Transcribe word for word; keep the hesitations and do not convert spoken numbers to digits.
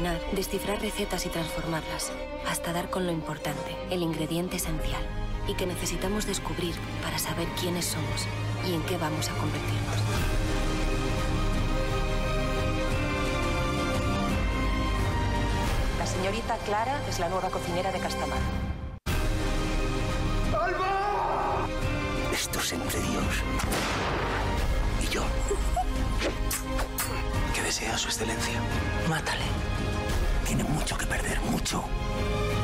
cocinar, descifrar recetas y transformarlas, hasta dar con lo importante, el ingrediente esencial, y que necesitamos descubrir para saber quiénes somos y en qué vamos a convertirnos. La señorita Clara es la nueva cocinera de Castamar. ¡Alba! Esto es entre Dios y yo. ¿Qué desea su excelencia? Mátale. Tiene mucho que perder, mucho.